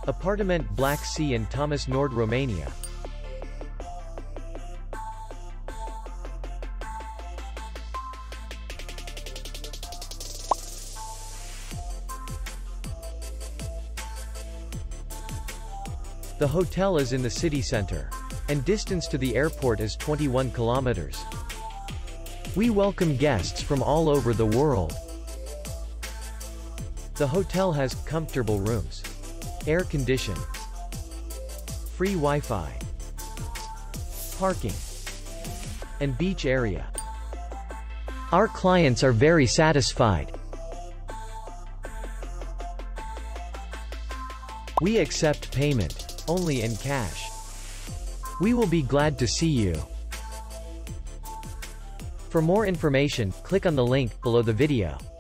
Apartment Black Sea in Tomis Nord, Romania. The hotel is in the city center, and distance to the airport is 21 kilometers. We welcome guests from all over the world. The hotel has comfortable rooms, air condition, free Wi-Fi, parking, and beach area. Our clients are very satisfied. We accept payment only in cash. We will be glad to see you. For more information, click on the link below the video.